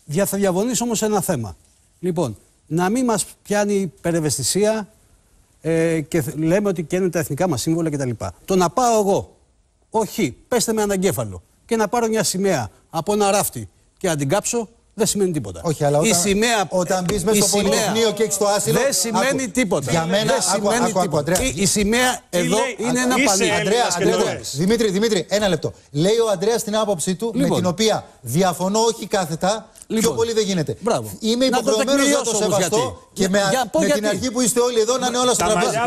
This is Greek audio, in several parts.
Θα διαφωνήσω όμως σε ένα θέμα. Λοιπόν, να μην μας πιάνει υπερευαισθησία και λέμε ότι καίνουν τα εθνικά μας σύμβολα κτλ. Το να πάω εγώ, όχι, πέστε με αναγκέφαλο, και να πάρω μια σημαία από ένα ράφτη και να την κάψω, δεν σημαίνει τίποτα. Όχι, αλλά όταν μπεις μέσα στο Πολυτεχνείο και έχεις το άσυλο, δεν σημαίνει τίποτα. Για μένα, η σημαία εδώ είναι ένα πανί. Αντρέα, Δημήτρη, ένα λεπτό. Λέει ο Ανδρέας την άποψή του, με την οποία διαφωνώ, όχι κάθετα. Πιο πολύ δεν γίνεται. Μπράβο. Είμαι υποχρεωμένος να το σεβαστώ και με την αρχή που είστε όλοι εδώ να είναι όλα στο τραπέζι.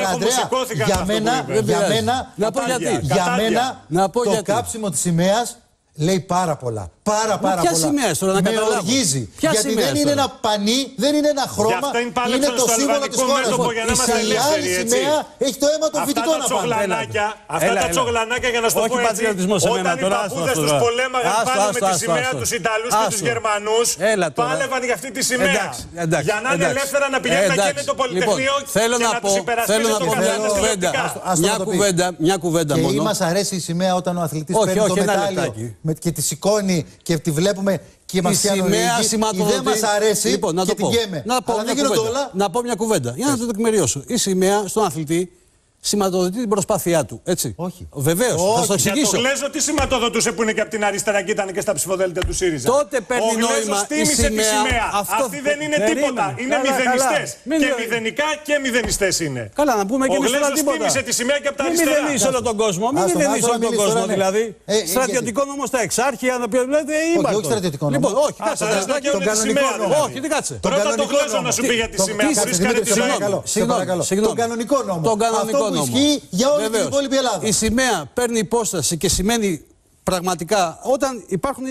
Για μένα το κάψιμο της σημαίας λέει πάρα πολλά. Πάρα πολλά. Με οργίζει. Γιατί δεν είναι ένα πανί, δεν είναι ένα χρώμα. Είναι το σύμβολο της χώρας. Η άλλη σημαία έχει το αίμα των φοιτητών απάνω. Αυτά τα τσογλανάκια, για να σου το πω έτσι, όταν οι παππούδες τους πολέμαγαν πάνω με τη σημαία τους Ιταλούς και τους Γερμανούς, πάλευαν για αυτή τη σημαία. Για να είναι ελεύθερα να πηγαίνουν να καίνε το Πολυτεχνείο και να τους υπερασπίζουν το καθένα τηλεοπτικά. Μια κουβέντα μόνο. Και ή μας αρέσει η σημαία όταν ο αθλητής παίρνει το μετάλλιο και τη σηκώνει και τη βλέπουμε και μας πιάνουν λίγοι, δεν μας αρέσει και την γέμε. Αλλά δεν γίνονται όλα. Να πω μια κουβέντα, για να το τεκμηριώσω. Η σημαία στον αθλητή σηματοδοτεί την προσπάθειά του, έτσι. Όχι. Βεβαίως, θα το εξηγήσω. Για το Γλέζο τι σηματοδοτούσε που είναι και από την αριστερά και ήταν και στα ψηφοδέλτια του ΣΥΡΙΖΑ. Τότε παίρνει νόημα η σημαία. Αυτοί δεν είναι τίποτα. Είναι μηδενιστές. Και μηδενικά και μηδενιστές είναι. Καλά, να πούμε και εμείς τώρα τίποτα. Ο Γλέζος τίμησε τη σημαία και από τα αριστερά. Μην μηδενίσει όλο τον κόσμο. Μην μηδενίσει όλο τον κόσμο δηλαδή. Στρατιωτικό νόμο στα εξάρχεια, να πει λέτε όχι, όχι στρατιωτικό νόμο. Λοιπόν, όχι, κάτσε. Τον κανονικό νόμο. Όχι, τι κάτσε. Πρώτα το Γλέζο να σου πει για τη σημαία. Τον κανονικό νόμο. Τον κανονικό νόμο. Ισχύει για όλη την υπόλοιπη Ελλάδα. Η σημαία παίρνει υπόσταση και σημαίνει πραγματικά όταν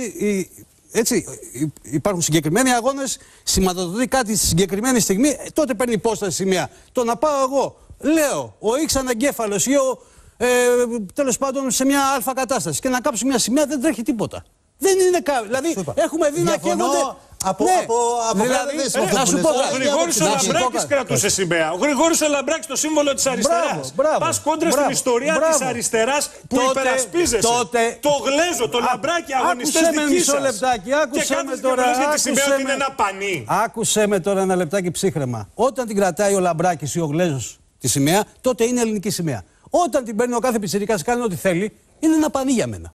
υπάρχουν συγκεκριμένοι αγώνες, σηματοδοτεί κάτι στη συγκεκριμένη στιγμή, τότε παίρνει υπόσταση η σημαία. Το να πάω εγώ, λέω, ο X αναγκέφαλος ή τέλος πάντων σε μια αλφα κατάσταση και να κάψω μια σημαία, δεν τρέχει τίποτα. Δεν είναι δηλαδή έχουμε δει να καίγονται. Να σου πω, ο Γρηγόρης ο Λαμπράκης κρατούσε σημαία. Ο Γρηγόρης ο Λαμπράκης το σύμβολο της αριστεράς. Πας κόντρα στην ιστορία της αριστεράς που υπερασπίζεσαι. Το Γλέζο, το Λαμπράκη, αγωνιστές δικοί σας. Και κάνεις διαφορές για τη σημαία ότι είναι ένα πανί. Άκουσέ με τώρα ένα λεπτάκι ψύχραιμα. Όταν την κρατάει ο Λαμπράκης ή ο Γλέζος τη σημαία, τότε είναι ελληνική σημαία. Όταν την παίρνει ο κάθε πιτσιρικάς και κάνει ό,τι θέλει, είναι ένα πανί για μένα.